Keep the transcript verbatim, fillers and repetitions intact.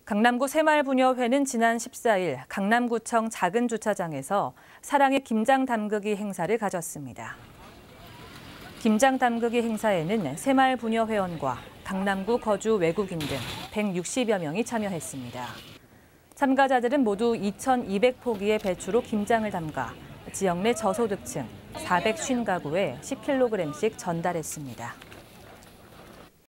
강남구 새마을부녀회는 지난 십사 일 강남구청 작은 주차장에서 사랑의 김장 담그기 행사를 가졌습니다. 김장 담그기 행사에는 새마을부녀 회원과 강남구 거주 외국인 등 백육십여 명이 참여했습니다. 참가자들은 모두 이천이백 포기의 배추로 김장을 담가 지역 내 저소득층 사백오십 가구에 십 킬로그램씩 전달했습니다.